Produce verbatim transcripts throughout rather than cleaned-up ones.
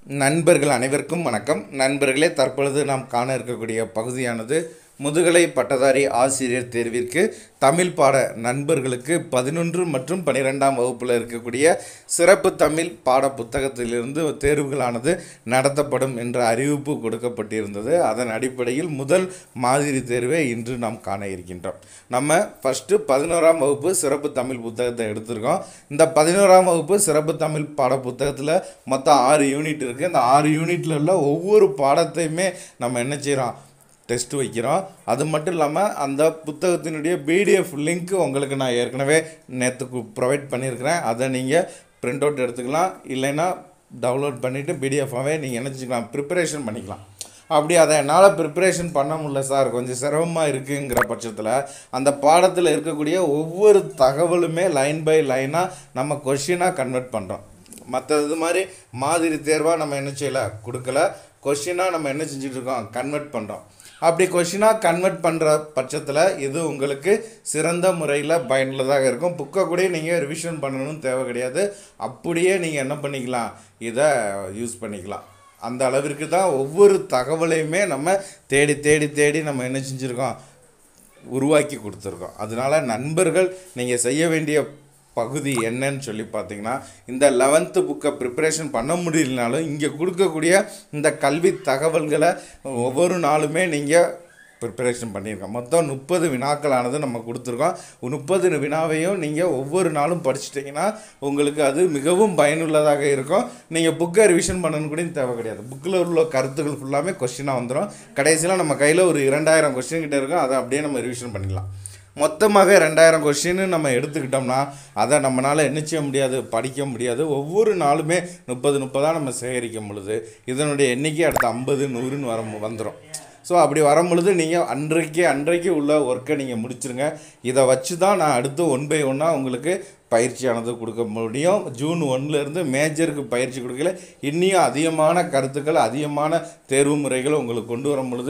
நண்பர்கள் அனைவருக்கும் வணக்கம். நண்பர்களே, தற்பொழுது நாம் காண இருக்கக்கூடிய பகுதியானது முதுகலை பட்டதாரி ஆசிரியர் தேர்விற்கு தமிழ் பாட நண்பர்களுக்கு பதினொன்று மற்றும் பன்னிரெண்டாம் வகுப்பில் இருக்கக்கூடிய சிறப்பு தமிழ் பாட புத்தகத்திலிருந்து தேர்வுகளானது நடத்தப்படும் என்ற அறிவிப்பு கொடுக்கப்பட்டிருந்தது. அதன் அடிப்படையில் முதல் மாதிரி தேர்வை இன்று நாம் காண இருக்கின்றோம். நம்ம ஃபஸ்ட்டு பதினோராம் வகுப்பு சிறப்பு தமிழ் புத்தகத்தை எடுத்திருக்கோம். இந்த பதினோராம் வகுப்பு சிறப்பு தமிழ் பாட புத்தகத்தில் மொத்தம் ஆறு யூனிட் இருக்குது. இந்த ஆறு யூனிட்டில் உள்ள ஒவ்வொரு பாடத்தையுமே நம்ம என்ன செய்கிறோம், டெஸ்ட் வைக்கிறோம். அது மட்டும் இல்லாமல் அந்த புத்தகத்தினுடைய பிடிஎஃப் லிங்க் உங்களுக்கு நான் ஏற்கனவே நேற்று ப்ரொவைட் பண்ணியிருக்கிறேன். அதை நீங்கள் பிரிண்ட் அவுட் எடுத்துக்கலாம், இல்லைன்னா டவுன்லோட் பண்ணிவிட்டு பிடிஎஃபாகவே நீங்கள் என்ன செஞ்சுக்கலாம், ப்ரிப்பரேஷன் பண்ணிக்கலாம். அப்படி அதை என்னால் ப்ரிப்பரேஷன் பண்ண முடியல சார், கொஞ்சம் சிரமமாக இருக்குங்கிற பட்சத்தில் அந்த பாடத்தில் இருக்கக்கூடிய ஒவ்வொரு தகவலுமே லைன் பை லைனாக நம்ம கொஷினாக கன்வெர்ட் பண்ணுறோம். மற்ற இது மாதிரி மாதிரி தேர்வாக நம்ம என்ன செய்யலை, கொடுக்கல. கொஷினாக நம்ம என்ன செஞ்சிட்ருக்கோம், கன்வெர்ட் பண்ணுறோம். அப்படி கொஷினாக கன்வெர்ட் பண்ணுற பட்சத்தில் இது உங்களுக்கு சிறந்த முறையில் பயனுள்ளதாக இருக்கும். புக்கை கூட நீங்கள் ரிவிஷன் பண்ணணும்னு தேவை கிடையாது. அப்படியே நீங்கள் என்ன பண்ணிக்கலாம், இதை யூஸ் பண்ணிக்கலாம். அந்த அளவிற்கு தான் ஒவ்வொரு தகவலையுமே நம்ம தேடி தேடி தேடி நம்ம என்ன செஞ்சுருக்கோம், உருவாக்கி கொடுத்துருக்கோம். அதனால் நண்பர்கள் நீங்கள் செய்ய வேண்டிய பகுதி என்னன்னு சொல்லி பார்த்தீங்கன்னா, இந்த லெவன்த்து புக்கை ப்ரிப்பரேஷன் பண்ண முடியலனாலும் இங்கே கொடுக்கக்கூடிய இந்த கல்வி தகவல்களை ஒவ்வொரு நாளுமே நீங்கள் ப்ரிப்பரேஷன் பண்ணியிருக்கோம். மொத்தம் முப்பது வினாக்களானது நம்ம கொடுத்துருக்கோம். முப்பது வினாவையும் நீங்கள் ஒவ்வொரு நாளும் படிச்சிட்டிங்கன்னா உங்களுக்கு அது மிகவும் பயனுள்ளதாக இருக்கும். நீங்கள் புக்கை ரிவிஷன் பண்ணணும் கூட தேவை கிடையாது. புக்கில் உள்ள கருத்துக்கள் ஃபுல்லாமே கொஸ்டினாக வந்துடும். கடைசியில் நம்ம கையில் ஒரு இரண்டாயிரம் கொஸ்டின் கிட்டே இருக்கும். அதை அப்படியே நம்ம ரிவிஷன் பண்ணிடலாம். மொத்தமாக ரெண்டாயிரம் கொஸ்டின்னு நம்ம எடுத்துக்கிட்டோம்னா அதை நம்மளால் என்ன செய்ய முடியாது, படிக்க முடியாது. ஒவ்வொரு நாளுமே முப்பது முப்பதாக நம்ம சேகரிக்க பொழுது இதனுடைய எண்ணிக்கை அடுத்த ஐம்பது நூறுன்னு வர வந்துடும். ஸோ அப்படி வரும் பொழுது நீங்கள் அன்றைக்கு அன்றைக்கு உள்ள ஒர்க்கை நீங்கள் முடிச்சுருங்க. இதை வச்சு தான் நான் அடுத்து ஒன் பை ஒன்னாக உங்களுக்கு பயிற்சியானது கொடுக்க முடியும். ஜூன் ஒன்றுலேருந்து மேஜருக்கு பயிற்சி கொடுக்கல, இன்னும் அதிகமான கருத்துக்கள், அதிகமான தேர்வு முறைகள் உங்களுக்கு கொண்டு வரும் பொழுது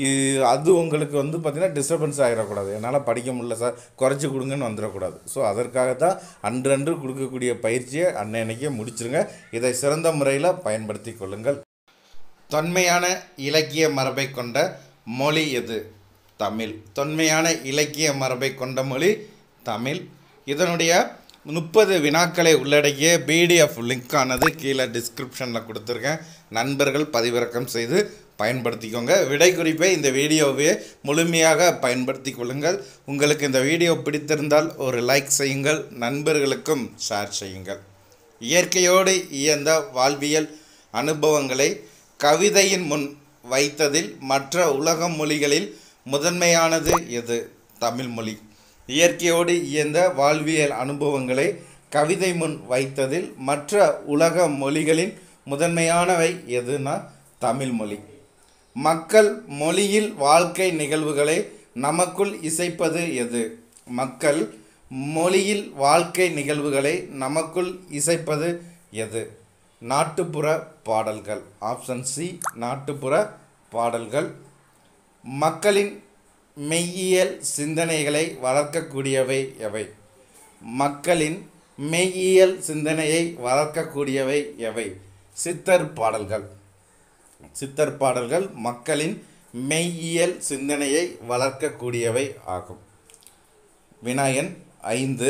அது உங்களுக்கு வந்து பார்த்திங்கன்னா டிஸ்டர்பன்ஸ் ஆகிடக்கூடாது. என்னால் படிக்க முடியல சார், குறைச்சி கொடுங்கன்னு வந்துடக்கூடாது. ஸோ அதற்காகத்தான் அன்றன்று கொடுக்கக்கூடிய பயிற்சியை அன்னைக்கே முடிச்சுருங்க. இதை சிறந்த முறையில் பயன்படுத்தி கொள்ளுங்கள். தொன்மையான இலக்கிய மரபை கொண்ட மொழி எது? தமிழ். தொன்மையான இலக்கிய மரபை கொண்ட மொழி தமிழ். இதனுடைய முப்பது வினாக்களை உள்ளடக்கிய பிடிஎஃப் லிங்க்கானது கீழே டிஸ்கிரிப்ஷனில் கொடுத்துருக்கேன். நண்பர்கள் பதிவிறக்கம் செய்து பயன்படுத்திக்கோங்க. விடை குறிப்பை இந்த வீடியோவை முழுமையாக பயன்படுத்தி கொள்ளுங்கள். உங்களுக்கு இந்த வீடியோ பிடித்திருந்தால் ஒரு லைக் செய்யுங்கள், நண்பர்களுக்கும் ஷேர் செய்யுங்கள். இயற்கையோடு இயந்த வாழ்வியல் அனுபவங்களை கவிதையின் முன் வைத்ததில் மற்ற உலக மொழிகளில் முதன்மையானது எது? தமிழ் மொழி. இயற்கையோடு இயந்த வாழ்வியல் அனுபவங்களை கவிதை முன் வைத்ததில் மற்ற உலக மொழிகளின் முதன்மையானவை எதுனா தமிழ் மொழி. மக்கள் மொழியில் வாழ்க்கை நிகழ்வுகளை நமக்குள் இசைப்பது எது? மக்கள் மொழியில் வாழ்க்கை நிகழ்வுகளை நமக்குள் இசைப்பது எது? நாட்டுப்புற பாடல்கள். ஆப்ஷன் சி, நாட்டுப்புற பாடல்கள். மக்களின் மெய்யியல் சிந்தனைகளை வளர்க்கக்கூடியவை எவை? மக்களின் மெய்யியல் சிந்தனையை வளர்க்கக்கூடியவை எவை? சித்தர் பாடல்கள். சித்தர் பாடல்கள் மக்களின் மெய்யியல் சிந்தனையை வளர்க்கக்கூடியவை ஆகும். வினாயன் ஐந்து.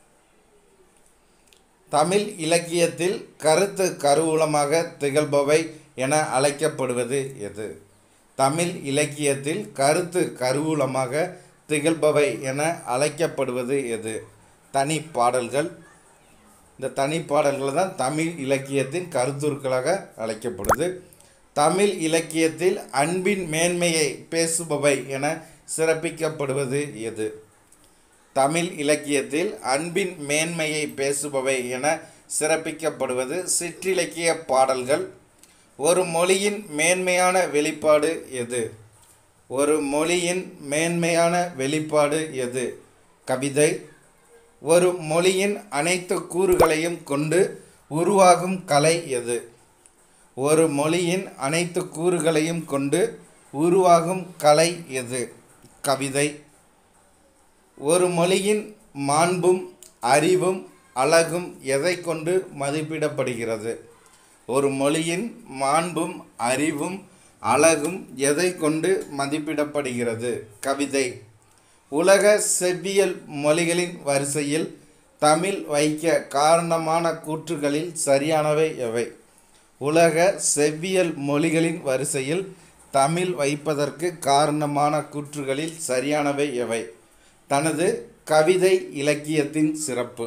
தமிழ் இலக்கியத்தில் கருத்து கருவூலமாக திகழ்பவை என அழைக்கப்படுவது எது? தமிழ் இலக்கியத்தில் கருத்து கருவூலமாக திகழ்பவை என அழைக்கப்படுவது எது? தனி பாடல்கள். இந்த தனி பாடல்கள் தான் தமிழ் இலக்கியத்தின் கருத்துருக்களாக அழைக்கப்படுது. தமிழ் இலக்கியத்தில் அன்பின் மேன்மையை பேசுபவை என சிறப்பிக்கப்படுவது எது? தமிழ் இலக்கியத்தில் அன்பின் மேன்மையை பேசுபவை என சிறப்பிக்கப்படுவது சிற்றிலக்கிய பாடல்கள். ஒரு மொழியின் மேன்மையான வெளிப்பாடு எது? ஒரு மொழியின் மேன்மையான வெளிப்பாடு எது? கவிதை. ஒரு மொழியின் அனைத்து கூறுகளையும் கொண்டு உருவாகும் கலை எது? ஒரு மொழியின் அனைத்து கூறுகளையும் கொண்டு உருவாகும் கலை எது? கவிதை. ஒரு மொழியின் மாண்பும் அறிவும் அழகும் எதை கொண்டு மதிப்பிடப்படுகிறது? ஒரு மொழியின் மாண்பும் அறிவும் அழகும் எதை கொண்டு மதிப்பிடப்படுகிறது? கவிதை. உலக செவ்வியல் மொழிகளின் வரிசையில் தமிழ் வைக்க காரணமான கூற்றுகளில் சரியானவை எவை? உலக செவ்வியல் மொழிகளின் வரிசையில் தமிழ் வைப்பதற்கு காரணமான கூற்றுகளில் சரியானவை எவை? தனது கவிதை இலக்கியத்தின் சிறப்பு.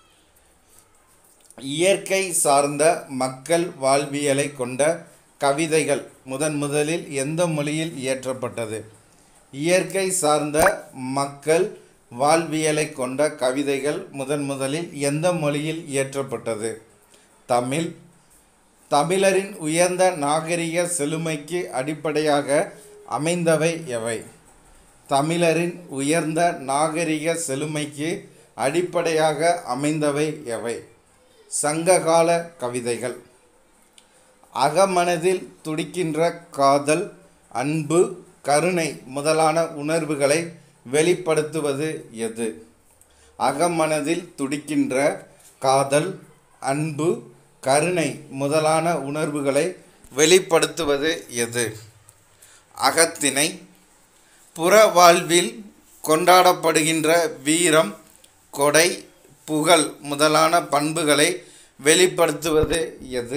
இயற்கை சார்ந்த மக்கள் வாழ்வியலை கொண்ட கவிதைகள் முதன் முதலில் எந்த மொழியில் இயற்றப்பட்டது? இயற்கை சார்ந்த மக்கள் வாழ்வியலை கொண்ட கவிதைகள் முதன் முதலில் எந்த மொழியில் இயற்றப்பட்டது? தமிழ். தமிழரின் உயர்ந்த நாகரிக செழுமைக்கு அடிப்படையாக அமைந்தவை எவை? தமிழரின் உயர்ந்த நாகரிக செழுமைக்கு அடிப்படையாக அமைந்தவை எவை? சங்ககால கவிதைகள். அகமனதில் துடிக்கின்ற காதல், அன்பு, கருணை முதலான உணர்வுகளை வெளிப்படுத்துவது எது? அகமனதில் துடிக்கின்ற காதல், அன்பு, கருணை முதலான உணர்வுகளை வெளிப்படுத்துவது எது? அகத்திணை. புற வாழ்வில் கொண்டாடப்படுகின்ற வீரம், கொடை, புகழ் முதலான பண்புகளை வெளிப்படுத்துவது எது?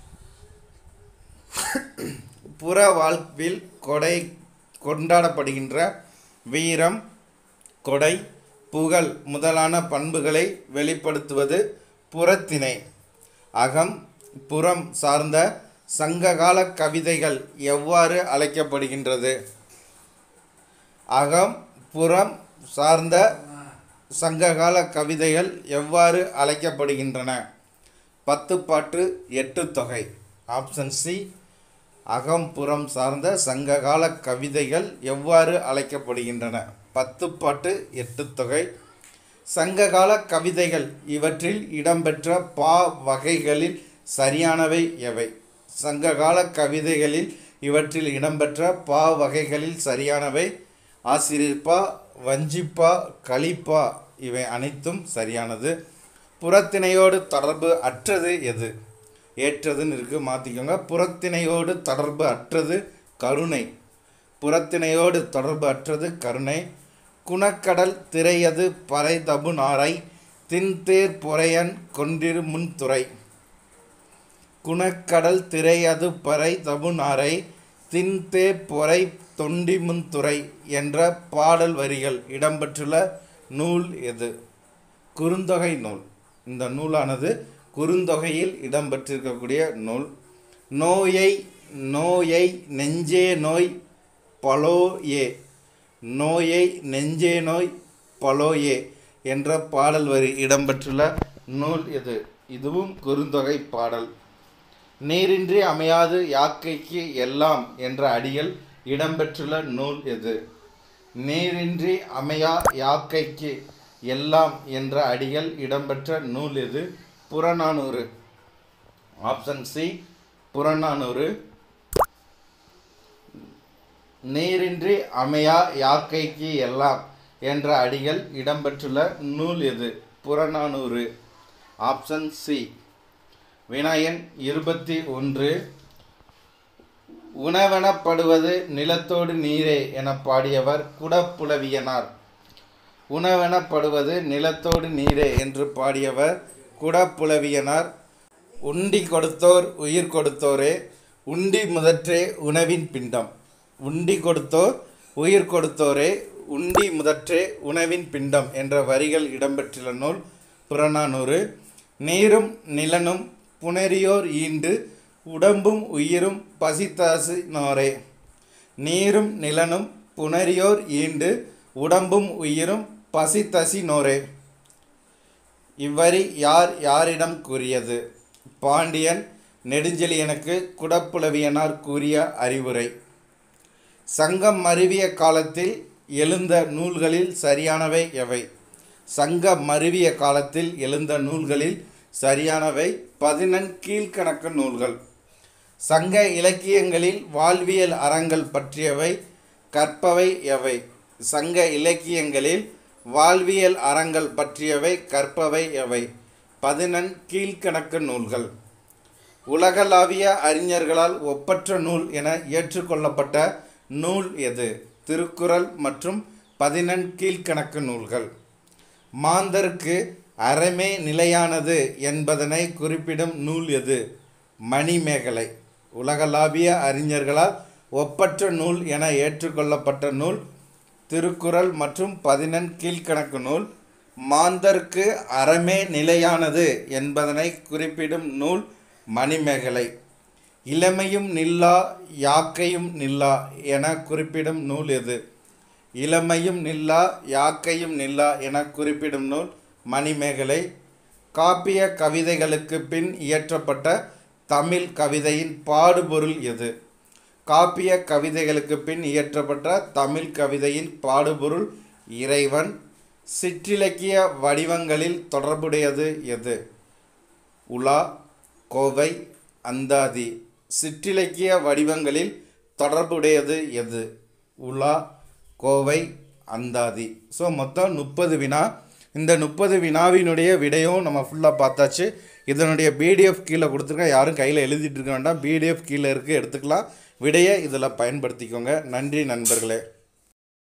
புற வாழ்வில் கொடை கொண்டாடப்படுகின்ற வீரம், கொடை, புகழ் முதலான பண்புகளை வெளிப்படுத்துவது புறத்திணை. அகம், புறம் சார்ந்த சங்ககால கவிதைகள் எவ்வாறு அழைக்கப்படுகின்றது? அகம், புறம் சார்ந்த சங்ககால கவிதைகள் எவ்வாறு அழைக்கப்படுகின்றன? பத்துப்பாட்டு, எட்டு தொகை. Option C. அகம், புறம் சார்ந்த சங்ககால கவிதைகள் எவ்வாறு அழைக்கப்படுகின்றன? பத்துப்பாட்டு, எட்டு தொகை. சங்ககால கவிதைகள் இவற்றில் இடம்பெற்ற பா வகைகளில் சரியானவை எவை? சங்ககால கவிதைகளில் இவற்றில் இடம்பெற்ற பா வகைகளில் சரியானவை ஆசிரியப்பா, வஞ்சிப்பா, களிப்பா இவை அனைத்தும் சரியானது. புறத்திணையோடு தொடர்பு அற்றது எது? ஏற்றதுன்னு இருக்கு, மாற்றிக்கோங்க. புறத்திணையோடு தொடர்பு அற்றது கருணை. புறத்திணையோடு தொடர்பு அற்றது கருணை. குணக்கடல் திரையது பறை தபு நாரை தின்தேர் பொறையன் கொண்டிரு முன்துறை. குணக்கடல் திரையது பறை தபு நாரை தின்தேர் பொறை தொண்டி முன்துறை என்ற பாடல் வரிகள் இடம்பெற்றுள்ள நூல் எது? குறுந்தொகை நூல். இந்த நூலானது குறுந்தொகையில் இடம்பெற்றிருக்கக்கூடிய நூல். நோயை நோயை நெஞ்சே நோய் பலோயே, நோயை நெஞ்சே நோய் பலோயே என்ற பாடல் வரி இடம்பெற்றுள்ள நூல் எது? இதுவும் குறுந்தொகை பாடல். நீரின்றி அமையாது யாக்கைக்கு எல்லாம் என்ற அடிகள் இடம்பெற்றுள்ள நூல் எது? நீரின்றி அமையா யாக்கைக்கு எல்லாம் என்ற அடிகள் இடம்பெற்ற நூல் எது? புறநானூறு. Option C. புறநானூறு. நீரின்றி அமையா யாக்கைக்கு எல்லாம் என்ற அடிகள் இடம்பெற்றுள்ள நூல் எது? புறநானூறு. Option C. வினாயன் இருபத்தி ஒன்று. உணவெனப்படுவது நிலத்தோடு நீரே என பாடியவர் குடப்புலவியனார். உணவெனப்படுவது நிலத்தோடு நீரே என்று பாடியவர் குடப்புலவியனார். உண்டி கொடுத்தோர் உயிர் கொடுத்தோரே, உண்டி முதற்றே உணவின் பிண்டம். உண்டி கொடுத்தோர் உயிர் கொடுத்தோரே, உண்டி முதற்றே உணவின் பிண்டம் என்ற வரிகள் இடம்பெற்றுள்ள நூல் புறநானூறு. நீரும் நிலனும் புணரியோர் ஈண்டு உடம்பும் உயிரும் பசித்தசினோரே. நீரும் நிலனும் புணரியோர் ஈண்டு உடம்பும் உயிரும் பசித்தசினோரே. இவ்வரி யார் யாரிடம் கூறியது? பாண்டியன் நெடுஞ்செழியனுக்கு குடப்புலவியனார் கூறிய அறிவுரை. சங்கம் மருவிய காலத்தில் எழுந்த நூல்களில் சரியானவை எவை? சங்க மருவிய காலத்தில் எழுந்த நூல்களில் சரியானவை பதினெண் கீழ்கணக்கு நூல்கள். சங்க இலக்கியங்களில் வாழ்வியல் அறங்கள் பற்றியவை கற்பவை எவை? சங்க இலக்கியங்களில் வாழ்வியல் அறங்கள் பற்றியவை கற்பவை எவை? பதினெண் கீழ்கணக்கு நூல்கள். உலகளாவிய அறிஞர்களால் ஒப்பற்ற நூல் என ஏற்றுக்கொள்ளப்பட்ட நூல் எது? திருக்குறள் மற்றும் பதினெண்கீழ்க்கணக்கு நூல்கள். மாந்தருக்கு அறமே நிலையானது என்பதனை குறிப்பிடும் நூல் எது? மணிமேகலை. உலகளாவிய அறிஞர்களால் ஒப்பற்ற நூல் என ஏற்றுக்கொள்ளப்பட்ட நூல் திருக்குறள் மற்றும் பதினெண்கீழ்க்கணக்கு நூல். மாந்தருக்கு அறமே நிலையானது என்பதனை குறிப்பிடும் நூல் மணிமேகலை. இளமையும் நில்லா யாக்கையும் நில்லா என குறிப்பிடும் நூல் எது? இளமையும் நில்லா யாக்கையும் நில்லா என குறிப்பிடும் நூல் மணிமேகலை. காப்பிய கவிதைகளுக்கு பின் இயற்றப்பட்ட தமிழ் கவிதையின் பாடுபொருள் எது? காப்பிய கவிதைகளுக்கு பின் இயற்றப்பட்ட தமிழ் கவிதையின் பாடுபொருள் இறைவன். சிற்றிலக்கிய வடிவங்களில் தொடர்புடையது எது? உலா, கோவை, அந்தாதி. சிற்றிலக்கிய வடிவங்களில் தொடர்புடையது எது? உலா, கோவை, அந்தாதி. ஸோ மொத்தம் முப்பது வினா. இந்த முப்பது வினாவினுடைய விடையும் நம்ம ஃபுல்லாக பார்த்தாச்சு. இதனுடைய பிடிஎஃப் கீழே கொடுத்துருக்கேன். யாரும் கையில் எழுதிட்டு இருக்க வேண்டாம். பிடிஎஃப் கீழே இருக்குது, எடுத்துக்கலாம். விடையை இதில் பயன்படுத்திக்கோங்க. நன்றி நண்பர்களே.